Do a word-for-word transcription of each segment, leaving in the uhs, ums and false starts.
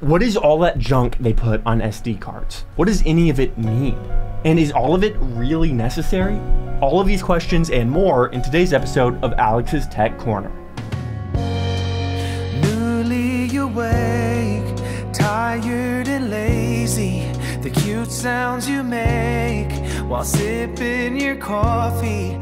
What is all that junk they put on S D cards? What does any of it mean? And is all of it really necessary? All of these questions and more in today's episode of Alex's Tech Corner. Newly awake, tired and lazy, the cute sounds you make while sipping your coffee.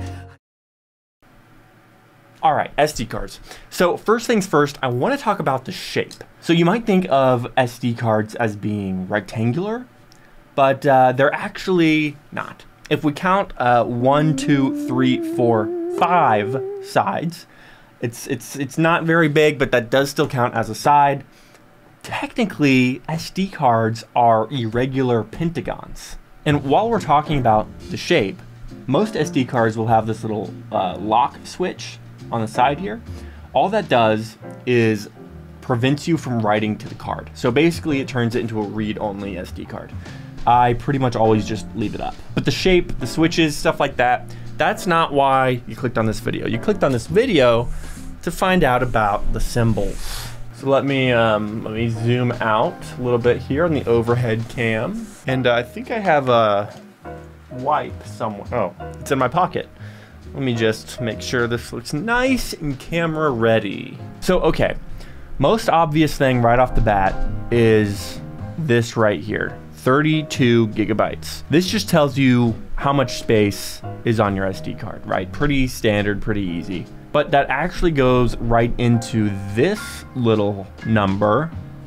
All right, S D cards. So first things first, I want to talk about the shape. So you might think of S D cards as being rectangular, but uh, they're actually not. If we count uh, one, two, three, four, five sides, it's it's it's not very big, but that does still count as a side. Technically, S D cards are irregular pentagons. And while we're talking about the shape, most S D cards will have this little uh, lock switch on the side here. All that does is prevents you from writing to the card. So basically it turns it into a read-only S D card. I pretty much always just leave it up. But the shape, the switches, stuff like that, that's not why you clicked on this video. You clicked on this video to find out about the symbols. So let me um, let me zoom out a little bit here on the overhead cam. And uh, I think I have a wipe somewhere. Oh, it's in my pocket. Let me just make sure this looks nice and camera ready. So, okay, most obvious thing right off the bat is this right here, thirty-two gigabytes. This just tells you how much space is on your S D card, right? Pretty standard, pretty easy. But that actually goes right into this little number.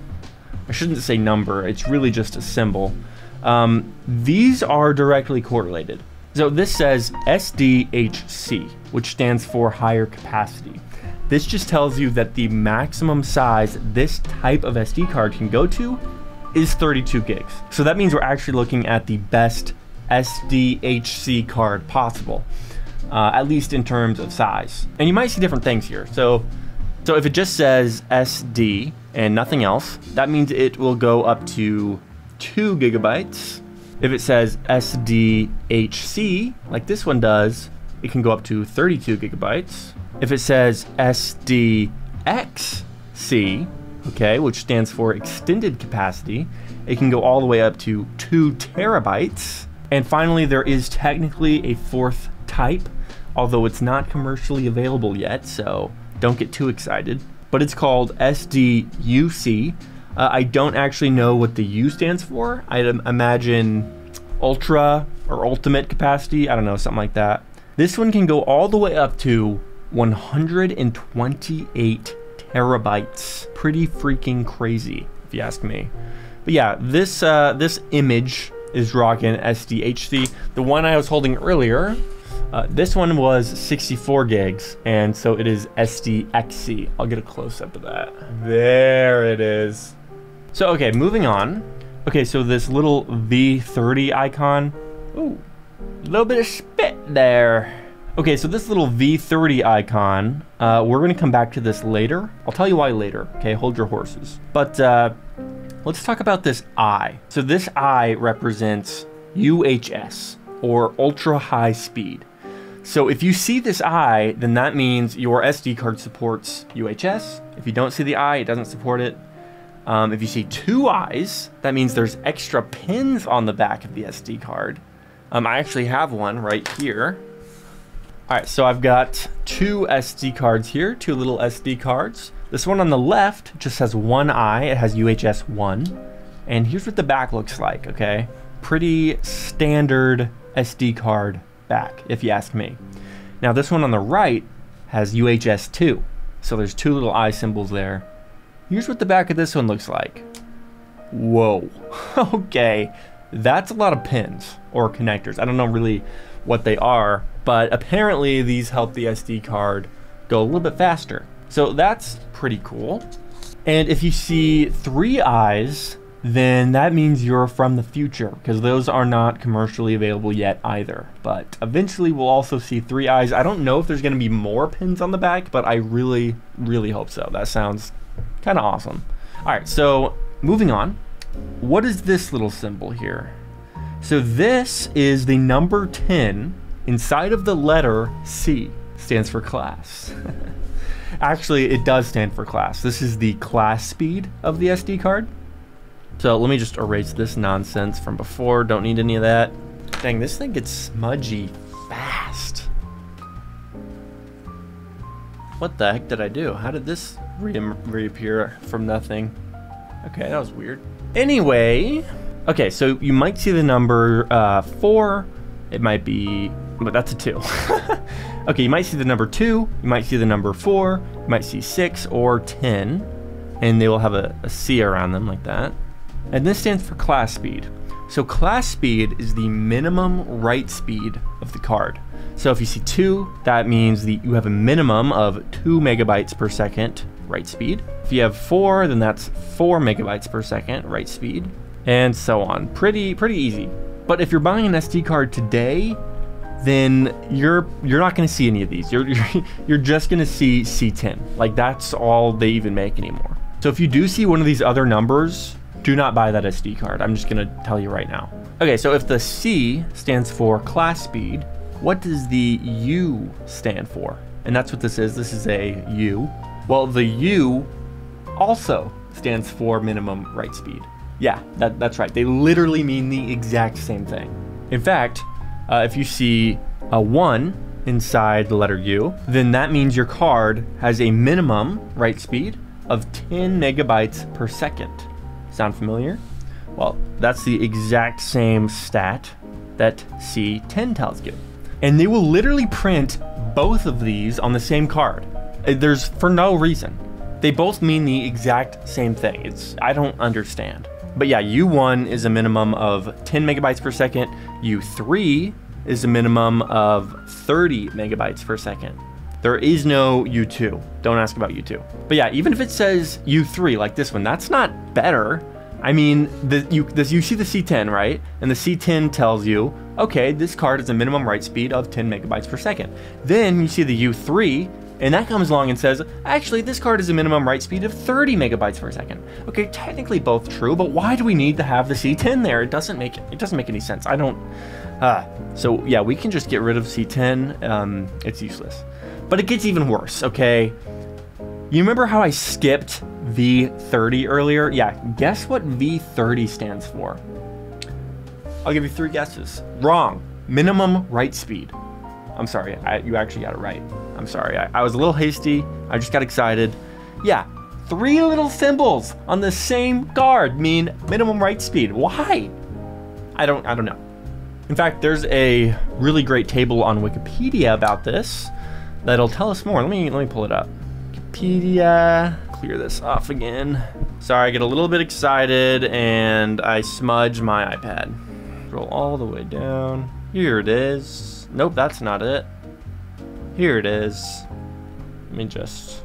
I shouldn't say number, it's really just a symbol. Um, these are directly correlated. So this says S D H C, which stands for higher capacity. This just tells you that the maximum size this type of S D card can go to is thirty-two gigs. So that means we're actually looking at the best S D H C card possible, uh, at least in terms of size. And you might see different things here. So, so if it just says S D and nothing else, that means it will go up to two gigabytes. If it says S D H C, like this one does, it can go up to thirty-two gigabytes. If it says S D X C, okay, which stands for extended capacity, it can go all the way up to two terabytes. And finally, there is technically a fourth type, although it's not commercially available yet, so don't get too excited. But it's called S D U C. Uh, I don't actually know what the U stands for. I'd imagine ultra or ultimate capacity. I don't know, something like that. This one can go all the way up to one hundred twenty-eight terabytes. Pretty freaking crazy, if you ask me. But yeah, this uh, this image is rocking S D H C. The one I was holding earlier, uh, this one was sixty-four gigs, and so it is S D X C. I'll get a close-up of that. There it is. So, okay, moving on. Okay, so this little V thirty icon. Ooh, a little bit of spit there. Okay, so this little V thirty icon, uh, we're gonna come back to this later. I'll tell you why later, okay? Hold your horses. But uh, let's talk about this I. So this I represents U H S, or ultra high speed. So if you see this I, then that means your S D card supports U H S. If you don't see the I, it doesn't support it. Um, if you see two I's, that means there's extra pins on the back of the S D card. Um, I actually have one right here. All right, so I've got two S D cards here, two little S D cards. This one on the left just has one I, it has U H S one. And here's what the back looks like, okay? Pretty standard S D card back, if you ask me. Now this one on the right has U H S two. So there's two little I symbols there. Here's what the back of this one looks like. Whoa, okay. That's a lot of pins or connectors. I don't know really what they are, but apparently these help the S D card go a little bit faster. So that's pretty cool. And if you see three I's, then that means you're from the future, because those are not commercially available yet either. But eventually we'll also see three I's. I don't know if there's gonna be more pins on the back, but I really, really hope so. That sounds kind of awesome. All right, so moving on. What is this little symbol here? So this is the number ten inside of the letter C. Stands for class. Actually, it does stand for class. This is the class speed of the S D card. So let me just erase this nonsense from before. Don't need any of that. Dang, this thing gets smudgy fast. What the heck did I do? How did this re reappear from nothing? Okay, that was weird. Anyway, okay, so you might see the number uh, four. It might be, but that's a two. Okay, you might see the number two. You might see the number four. You might see six or ten, and they will have a, a C around them like that. And this stands for class speed. So class speed is the minimum write speed of the card. So if you see two, that means that you have a minimum of two megabytes per second write speed. If you have four, then that's four megabytes per second write speed, and so on. Pretty, pretty easy. But if you're buying an S D card today, then you're you're not going to see any of these. You're you're, you're just going to see C ten. Like that's all they even make anymore. So if you do see one of these other numbers, do not buy that S D card. I'm just going to tell you right now. Okay, so if the C stands for class speed, what does the U stand for? And that's what this is. This is a U. Well, the U also stands for minimum write speed. Yeah, that, that's right. They literally mean the exact same thing. In fact, uh, if you see a one inside the letter U, then that means your card has a minimum write speed of ten megabytes per second. Sound familiar? Well, that's the exact same stat that C ten tells you. And they will literally print both of these on the same card. There's for no reason. They both mean the exact same thing. It's, I don't understand. But yeah, U one is a minimum of ten megabytes per second. U three is a minimum of thirty megabytes per second. There is no U two. Don't ask about U two. But yeah, even if it says U three like this one, that's not better. I mean, the, you, this, you see the C ten, right? And the C ten tells you, okay, this card has a minimum write speed of ten megabytes per second. Then you see the U three, and that comes along and says, actually, this card has a minimum write speed of thirty megabytes per second. Okay, technically both true, but why do we need to have the C ten there? It doesn't make it doesn't make any sense. I don't. Uh, so yeah, we can just get rid of C ten. Um, it's useless. But it gets even worse. Okay, you remember how I skipped V thirty earlier? Yeah, guess what V thirty stands for? I'll give you three guesses. Wrong. Minimum write speed. I'm sorry, I, you actually got it right. I'm sorry, I, I was a little hasty. I just got excited. Yeah, three little symbols on the same card mean minimum write speed. Why? I don't, I don't know. In fact, there's a really great table on Wikipedia about this that'll tell us more. Let me, let me pull it up. Wikipedia. Clear this off again. Sorry, I get a little bit excited and I smudge my iPad. Scroll all the way down. Here it is. Nope, that's not it. Here it is. Let me just...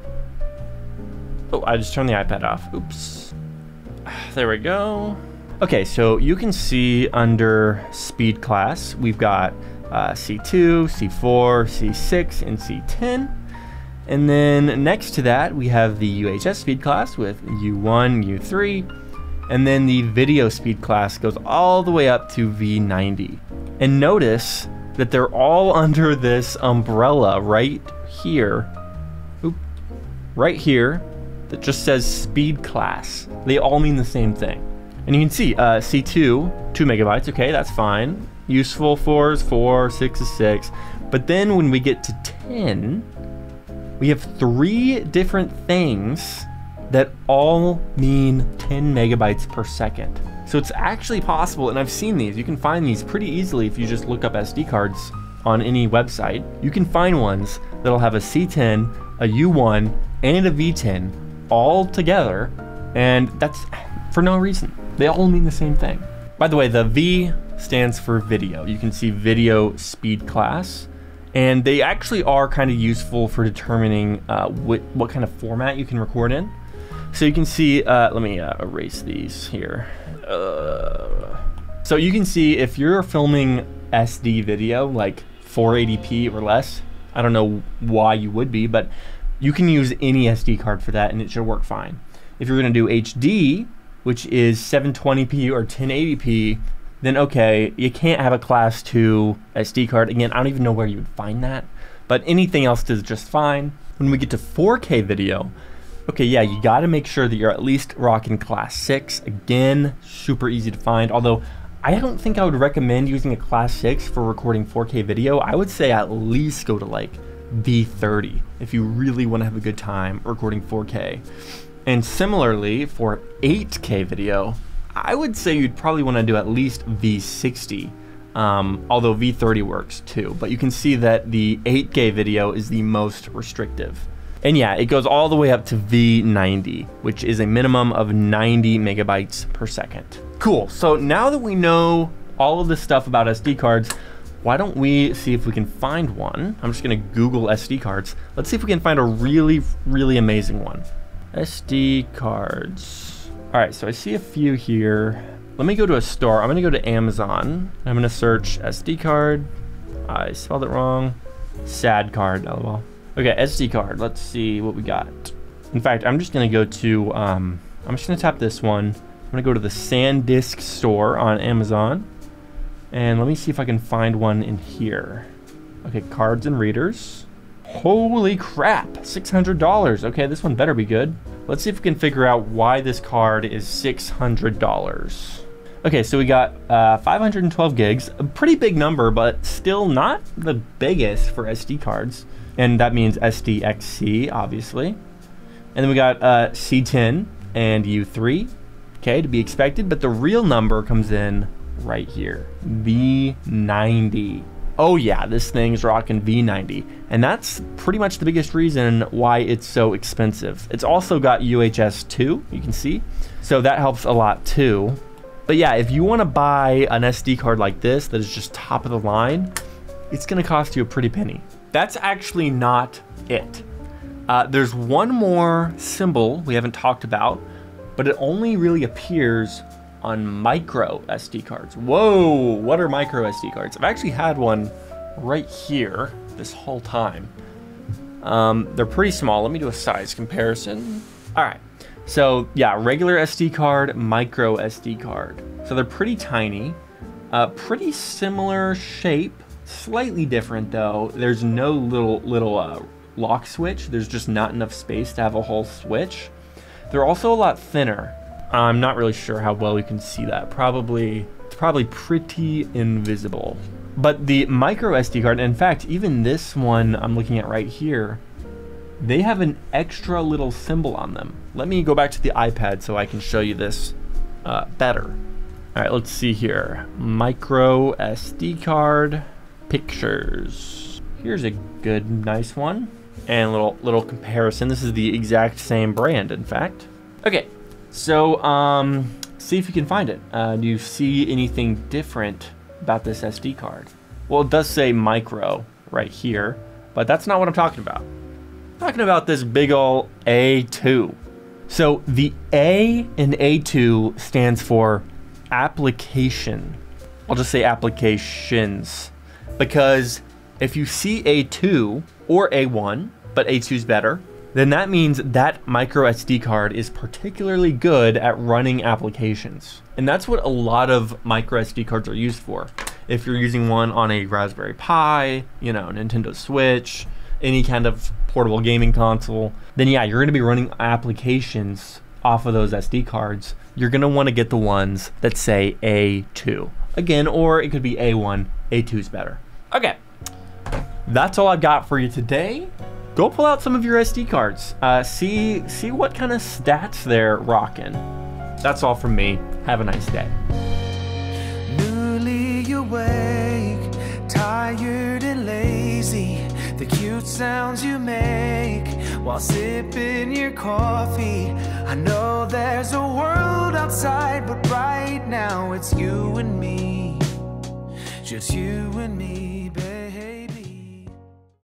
Oh, I just turned the iPad off. Oops. There we go. Okay, so you can see under Speed Class, we've got uh, C two, C four, C six, and C ten. And then next to that, we have the U H S Speed Class with U one, U three. And then the Video Speed Class goes all the way up to V ninety. And notice that they're all under this umbrella right here, Oop, right here, that just says Speed Class. They all mean the same thing. And you can see uh, C two, two megabytes, okay, that's fine. Useful four is four, six is six. But then when we get to ten, we have three different things that all mean ten megabytes per second. So it's actually possible, and I've seen these, you can find these pretty easily if you just look up S D cards on any website. You can find ones that'll have a C ten, a U one, and a V ten all together, and that's for no reason. They all mean the same thing. By the way, the V stands for video. You can see Video Speed Class, and they actually are kind of useful for determining uh, what, what kind of format you can record in. So you can see, uh, let me uh, erase these here. Uh, so you can see if you're filming S D video, like four eighty p or less, I don't know why you would be, but you can use any S D card for that and it should work fine. If you're gonna do H D, which is seven twenty p or ten eighty p, then okay, you can't have a class two S D card. Again, I don't even know where you would find that, but anything else is just fine. When we get to four K video, Okay, yeah, you gotta make sure that you're at least rocking class six. Again, super easy to find, although I don't think I would recommend using a class six for recording four K video. I would say at least go to like V thirty if you really wanna have a good time recording four K. And similarly, for eight K video, I would say you'd probably wanna do at least V sixty. Um, although V thirty works too, but you can see that the eight K video is the most restrictive. And yeah, it goes all the way up to V ninety, which is a minimum of ninety megabytes per second. Cool, so now that we know all of this stuff about S D cards, why don't we see if we can find one? I'm just gonna Google S D cards. Let's see if we can find a really, really amazing one. S D cards. All right, so I see a few here. Let me go to a store. I'm gonna go to Amazon. I'm gonna search S D card. I spelled it wrong. Sad card, lol. Okay, S D card, let's see what we got. In fact, I'm just gonna go to, um, I'm just gonna tap this one. I'm gonna go to the SanDisk store on Amazon. And let me see if I can find one in here. Okay, cards and readers. Holy crap, six hundred dollars. Okay, this one better be good. Let's see if we can figure out why this card is six hundred dollars. Okay, so we got uh, five hundred twelve gigs, a pretty big number, but still not the biggest for S D cards. And that means S D X C, obviously. And then we got uh, C ten and U three, okay, to be expected, but the real number comes in right here, V ninety. Oh yeah, this thing's rocking V ninety, and that's pretty much the biggest reason why it's so expensive. It's also got U H S two, you can see, so that helps a lot too. But yeah, if you want to buy an S D card like this that is just top of the line, it's gonna cost you a pretty penny. That's actually not it. Uh, there's one more symbol we haven't talked about, but it only really appears on micro S D cards. Whoa, what are micro S D cards? I've actually had one right here this whole time. Um, they're pretty small. Let me do a size comparison. All right, so yeah, regular S D card, micro S D card. So they're pretty tiny, uh, pretty similar shape. Slightly different though. There's no little little uh, lock switch. There's just not enough space to have a whole switch. They're also a lot thinner. I'm not really sure how well you can see that. Probably, it's probably pretty invisible. But the micro S D card, in fact, even this one I'm looking at right here, they have an extra little symbol on them. Let me go back to the iPad so I can show you this uh, better. All right, let's see here. Micro S D card. Pictures. Here's a good, nice one. And a little, little comparison. This is the exact same brand, in fact. Okay, so um, see if you can find it. Uh, do you see anything different about this S D card? Well, it does say micro right here, but that's not what I'm talking about. I'm talking about this big ol' A two. So the A in A two stands for application. I'll just say applications. Because if you see A two or A one, but A two is better, then that means that micro S D card is particularly good at running applications. And that's what a lot of micro S D cards are used for. If you're using one on a Raspberry Pi, you know, Nintendo Switch, any kind of portable gaming console, then yeah, you're gonna be running applications off of those S D cards. You're gonna wanna get the ones that say A two. Again, or it could be A one, A two is better. Okay, that's all I've got for you today. Go pull out some of your S D cards. Uh, see, see what kind of stats they're rocking. That's all from me. Have a nice day. Newly awake, tired and lazy. The cute sounds you make while sipping your coffee. I know there's a world outside, but right now it's you and me. Just you and me, babe.